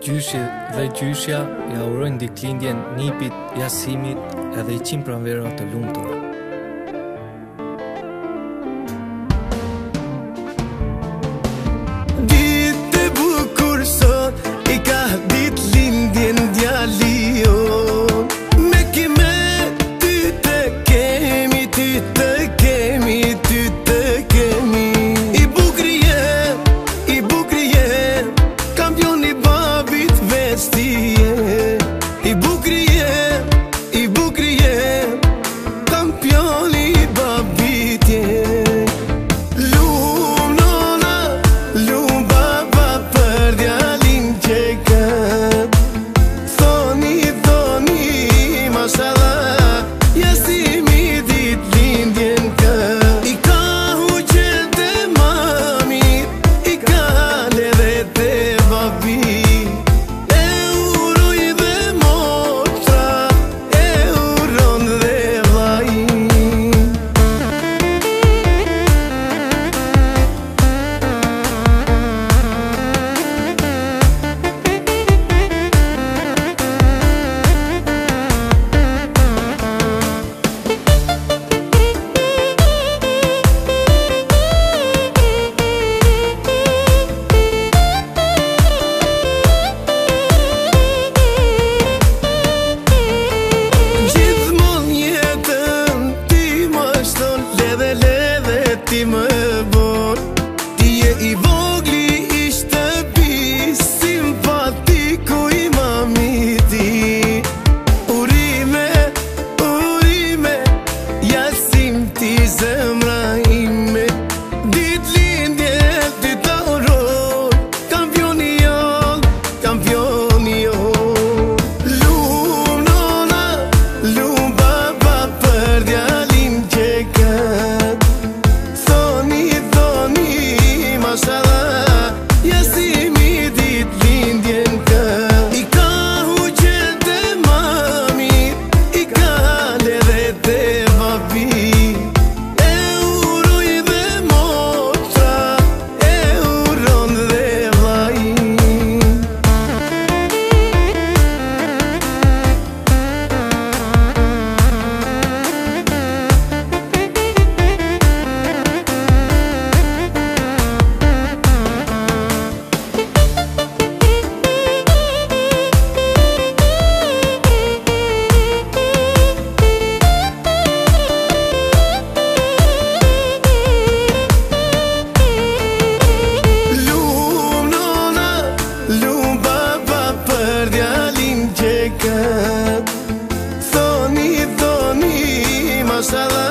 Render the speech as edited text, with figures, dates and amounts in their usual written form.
Gjyshi dhe gjyshja ja urojnë ditëlindjen Nipit, Jasimit edhe 100 pranvera të lumtur. Ditë e bukur sot, I ka ditëlindjen djali jon. Me kime ty të kemi, ty të kemi, ty të kemi. I bukur je, kampioni babit vesti je. I bukur je, kampioni babit je. Lum nona, lum baba për djalin që kat. Thoni, mashallah, Jasimi ditëlindjen kat. I ka huqel te mami, I ka ledhe te babi. E uroj dhe motra, e uron dhe vllai. Gjithmon jetën ti më shton, ledhe ti më bon. Ti je I vogli I shtëpi, simpatiku I mamiti. Urime, Jasim ti zemra ime. Ditëlindje ty ta uroj, kampioni jon. Lum nona, lum baba për djalin që kat. Thoni, mashallah, Jasimi ditëlindjen kat. I ka huqel te mami, I ka ledhe te babi. E uroj dhe motra, e uron dhe vllai. Lum nona, lum baba për djalin që kat. Thoni, mashallah,